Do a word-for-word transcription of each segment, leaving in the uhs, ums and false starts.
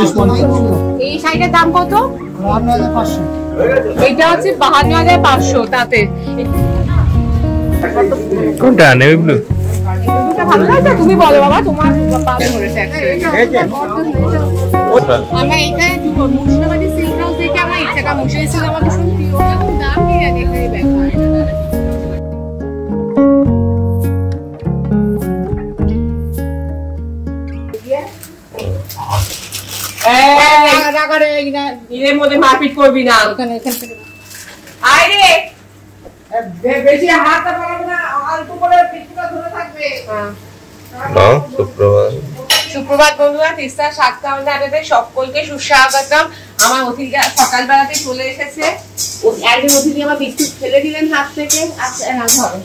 এই শাড়িটার দাম কত? এটা হচ্ছে বাহান্ন হাজার পাঁচশো। তাতে কোনটা নেভি ব্লু? ভালো লাগছে? তুমি বলো বাবা, তোমার আমরা এইখানে মুর্শিদাবাদী সিল্ক হাউস থেকে আমরা ইচ্ছা মুর্শিদাবাদী সিল্ক আমাকে শুনছি ওরকম দাম নিয়ে এখানে ব্যাপার। এর মধ্যে মারপিট করবি না। বেশি হাতটা পারবে না, অল্প করে পিঠটা ধরে থাকবে। সুপ্রভাত সুপ্রভাত বন্ধুরা, তিস্তা সাতটা আড্ডাতে সকলকে সুস্বাগতম। আমার অতিথিরা সকালবেলাতে চলে এসেছে। একজন অতিথি আমার বিস্কুট ফেলে দিলেন হাত থেকে। আচ্ছা না ধরো,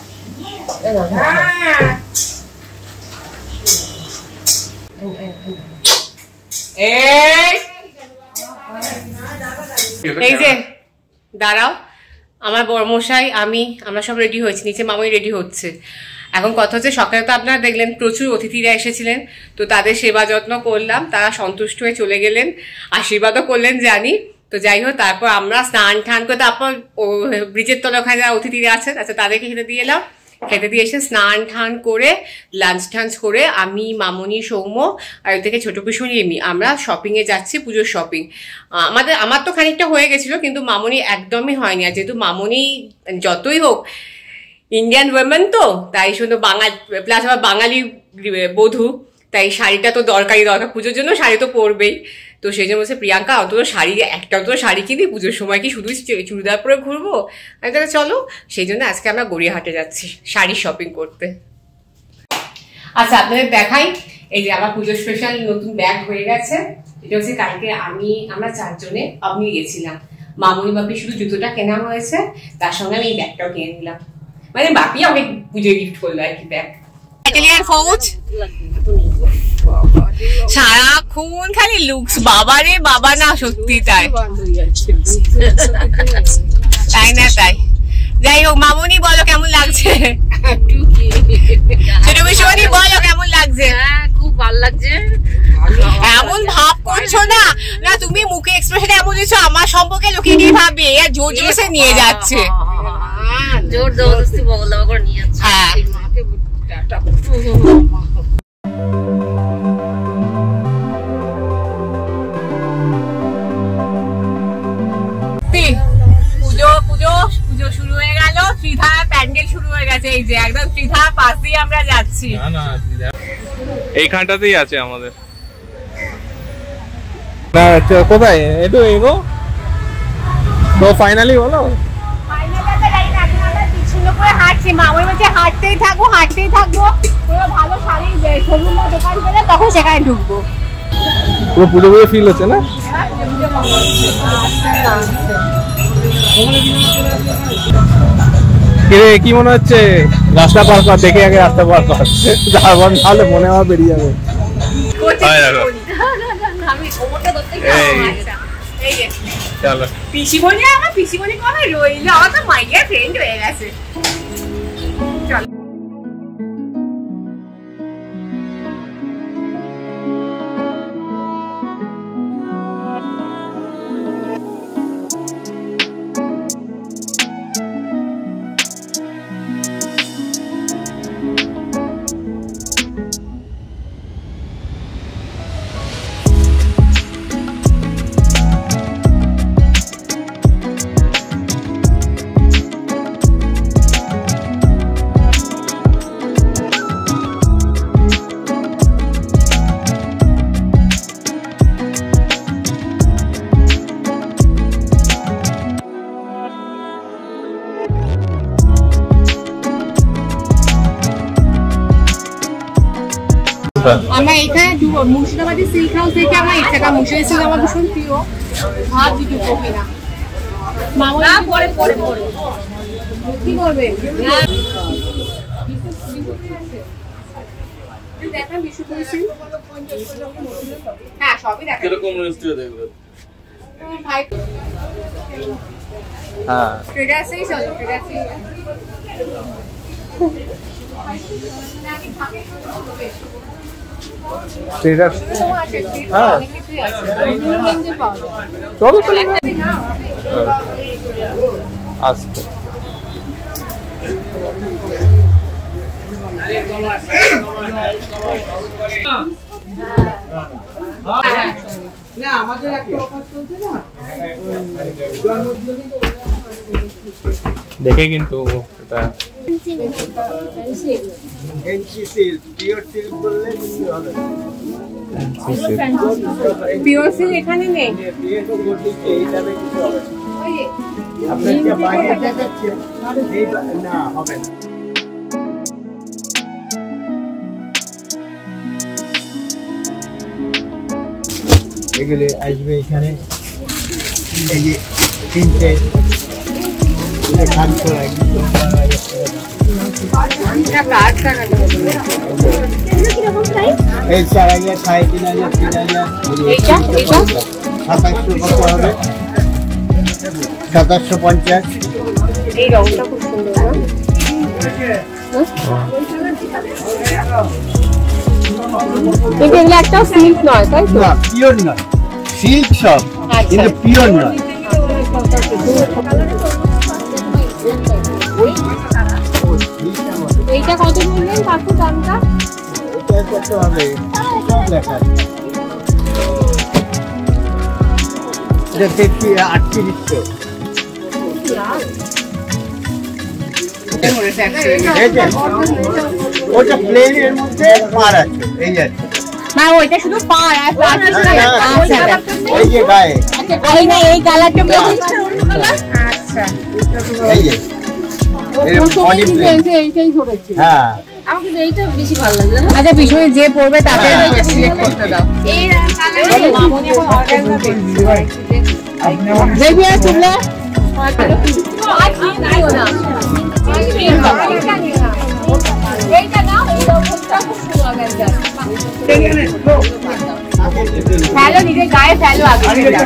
এই যে দাঁড়াও, আমার বড়মশাই আমি আমরা সব রেডি হয়েছি, নিচে মামাই রেডি হচ্ছে। এখন কথা হচ্ছে, সকালে তো আপনারা দেখলেন প্রচুর অতিথিরা এসেছিলেন, তো তাদের সেবা যত্ন করলাম, তারা সন্তুষ্ট হয়ে চলে গেলেন, আশীর্বাদও করলেন জানি। তো যাই হোক, তারপর আমরা স্নান টান করে তারপর ব্রিজের তলা ওখানে যারা অতিথিরা আছেন, আচ্ছা তাদেরকে খেতে দিয়ে এলাম। খেতে দিয়ে এসে স্নান টান করে লাঞ্চ টাঞ্চ করে আমি, মামনি, সৌম্য আর ওই থেকে ছোট পিসুনি এমনি আমরা শপিং এ যাচ্ছি, পুজোর শপিং। আমাদের আমার তো খানিকটা হয়ে গেছিল, কিন্তু মামনি একদমই হয়নি। আর যেহেতু মামনি যতই হোক ইন্ডিয়ান ওয়েমেন, তো তাই শুধু বাঙালি প্লাস আবার বাঙালি বধূ, তাই শাড়িটা তো দরকারই দরকার, পুজোর জন্য শাড়ি তো পরবেই। তো সেই জন্য বলছে, প্রিয়াঙ্কা অন্তত শাড়ি একটা অন্তত শাড়ি কিনি, পুজোর সময় কি শুধু চুড়িদার পরে ঘুরবো? আমি তাহলে চলো, সেই জন্য আজকে আমরা গড়িয়াহাটে যাচ্ছি শাড়ি শপিং করতে। আচ্ছা আপনাদের দেখাই, এই যে আমার পুজোর স্পেশাল নতুন ব্যাগ হয়ে গেছে। এটা হচ্ছে কালকে আমি আমরা চারজনে আপনি গেছিলাম, মামুনি বাপি শুধু জুতোটা কেনা হয়েছে, তার সঙ্গে আমি এই ব্যাগটাও কিনে নিলাম। মানে বাপি আমাকে পুজোয় গিফট করলো আর কি ব্যাগ। ফৌজ সারাক্ষণ খালি লুকস, বাবা রে বাবা, না সত্যি তাই তাই না তাই। যাই হোক, মামুনি বলো কেমন লাগছে? ছোট বিশ্বনী বলো কেমন লাগছে? খুব ভালো লাগছে। এমন ভাব করছো না, না তুমি মুখে এক্সপ্রেশন এমন দিচ্ছ আমার সম্পর্কে লোকে কি ভাবে, আর জোর জোরসে নিয়ে যাচ্ছে, জোর জবরদস্তি বগল করে নিয়ে যাচ্ছে। হ্যাঁ পুজো পুজো পুজো শুরু হয়ে গেল, ত্রিধারা প্যান্ডেল শুরু হয়ে গেছে। এই যে একদম ত্রিধারা পাশ দিয়ে আমরা যাচ্ছি। না না এইখানটাতেই আছে আমাদের। না কোথায় একটু এগো তো ফাইনালি বলো। হাঁটছি, মামার কাছে হাঁটতেই থাকবো হাঁটতেই থাকবো পুরো ভালো শাড়ি শোরুম দোকান পেলে তখন সেখানে ঢুকবো। পুরো পুজো পুজো ফিল হচ্ছে না? কি মনে হচ্ছে? রাস্তা পার কর, দেখে আগে রাস্তা পার কর, তাহলে মনে হয় বেরিয়ে যাবে। পিসিমণি আমার পিসিমণি কবে রইল, আমার তো মাইকের ফ্রেন্ড হয়ে গেছে। চল আমরা এখানে মুর্শিদাবাদী সিল্ক হাউস থেকে আমরা ইচ্ছা মুর্শিদাবাদী সিল্ক আমার ভীষণ প্রিয়, ভাত দিতে কপি না মামা পরে পরে পরে কি করবে দেখা বিশু করেছি। হ্যাঁ সবই দেখা কিরকম রেস্টুরেন্ট দেখবে ভাই। হ্যাঁ এটা সেই চলো এটা সেই ট্রেডার্স হ্যাঁ চলো চলো আসতে না আমাদের একটা অফার চলছে না দেখে কিন্তু এটা এনসি সিল পিওর সিল বললে বেশি হবে পিওর সিল এখানে নেই পিওর বলতে এইটা বেশি হবে আপনার কি বাইরে দেখাচ্ছে এই না হবে না এগুলো আসবে এখানে এই যে তিনটে খান করা এই চার হাজার সাড়ে তিন হাজার তিন হাজার সাতাশশো কত হবে সাতাশশো পঞ্চাশ এই রংটা খুব সুন্দর না এগুলো একটা সিল্ক নয় তাই তো না পিওর নয় সিল্ক সব কিন্তু পিওর নয় এইটা কত বললেন কাকু দামটা এটা কত হবে লেখা এটা দেখি আটত্রিশশো ওটা প্লেনের মধ্যে পার আছে এই আছে না ওইটা শুধু পার আর এই যে গায়ে এই না এই কালারটা আচ্ছা এই যে হ্যাঁ আমাকে এইটা বেশি ভালো লাগে জানো আচ্ছা পিছনে যে পড়বে তাকে সিলেক্ট করতে দাও এই কালারে মামনি এখন অর্ডার করবে দেখবি আর তুললে আজ নিও না এইটা নাও এই রকমটা খুব সুন্দর লাগছে ফেলো নিজের গায়ে ফেলো আগে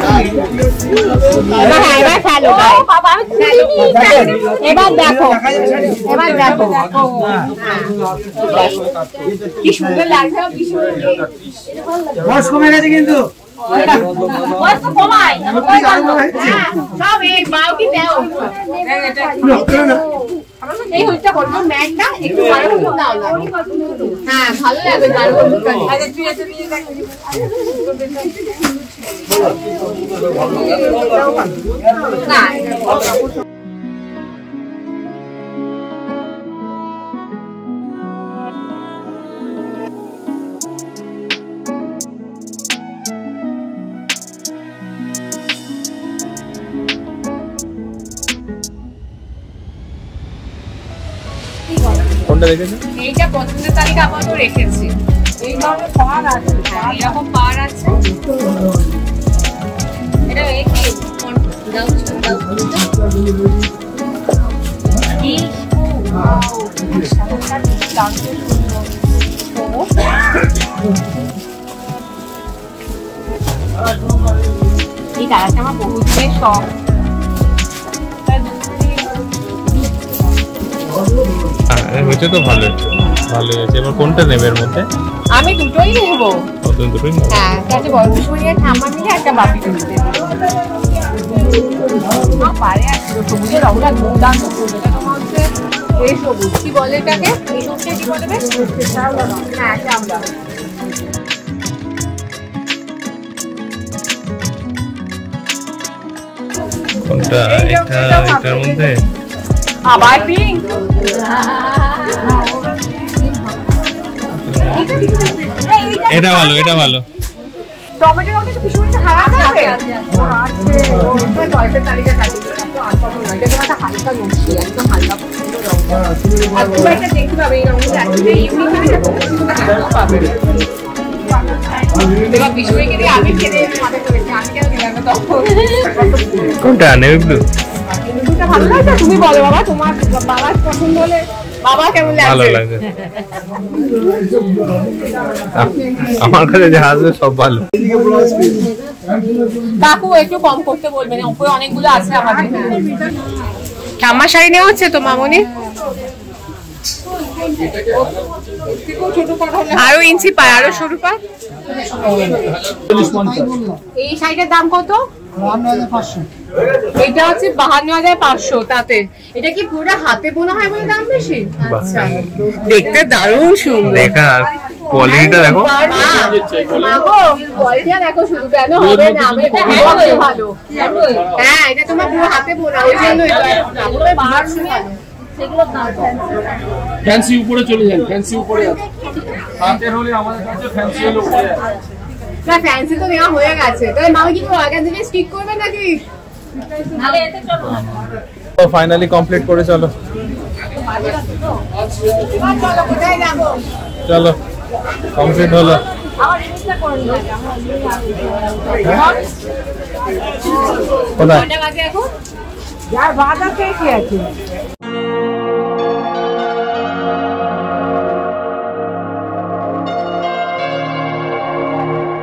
এবার হ্যাঁ এবার ফেলো এবার দেখো এবার দেখো কি সুন্দর লাগছে বয়স কমে গেছে কিন্তু এই হলটা করবো ম্যাটটা একটু ভালো করে দাও না হ্যাঁ ভালো লাগবে না কোনটা দেখেছো এইটা পছন্দের তালিকা আপাতত রেখেছি এই ধরনের পার আছে এরকম পার আছে এটা এই কি দাও দাও কি এই কালারটা আমার বহুত বেশ শখ হয়েছে তো ভালো ভালো হয়েছে এবার কোনটা নেবে এর মধ্যে আমি দুটোই নেবো তুমি দুটোই নেবে হ্যাঁ তাহলে বর্ষমণি আর ঠাম্মা মিলে একটা বাপি তুলতে পারে আর সবুজের রঙটা দুর্দান্ত এটা তোমার হচ্ছে এই সবুজ কি বলে এটাকে এই সবুজটা কি বলে হ্যাঁ শ্যামলা কোনটা এটা এটার মধ্যে আবার পিঙ্ক এটা ভালো এটা ভালো টমেটো রঙটা কি সুন্দর হারা যাবে আছে ওই টমেটো তালিকা কাটি তো আনপাবো না এটা একটা হালকা নকশি একদম হালকা সুন্দর রং আর পুরো একটা দেখতে পাবে এই রঙটা একদম ইউনিক একটা পাবে এবার বিশুকে দিয়ে আমি খেতে মাথা করেছি আমি কেন দিলাম না তখন কোনটা নেভি ব্লু ব্লুটা ভালো লাগে তুমি বলো বাবা তোমার বাবার পছন্দ হলে বাবা কেমন লাগছে ভালো লাগে আমার কাছে যা আছে সব ভালো কাকু একটু কম করতে বলবেন উপরে অনেকগুলো আছে আমাদের ঠাম্মা শাড়ি নেওয়া হচ্ছে তো মামনি আরো ইঞ্চি পায়, আরো সরু পায়। এই শাড়িটার দাম কত? এটা হচ্ছে বাহান্ন হাজার পাঁচশো। তাতে এটা কি পুরো হাতে বোনা হয় বলে দাম বেশি? আচ্ছা, দেখতে দারুণ সুন্দর। দেখা কোয়ালিটিটা দেখো, কোয়ালিটিটা দেখো, শুধু কেন হবে না, এটা ভালো। হ্যাঁ, এটা তোমার পুরো হাতে বোনা, ওই জন্য ফ্যান্সি উপরে চলে যান, ফ্যান্সি উপরে হাতের হলে আমাদের কাছে ফ্যান্সি হলে উপরে না, ফ্যান্সি তো নেওয়া হয়ে গেছে। তাহলে মামি কি করবো, আগে থেকে স্টিক করবে নাকি? ফাইনালি কমপ্লিট করে চলো চলো কমপ্লিট হলো। কোথায় এখন?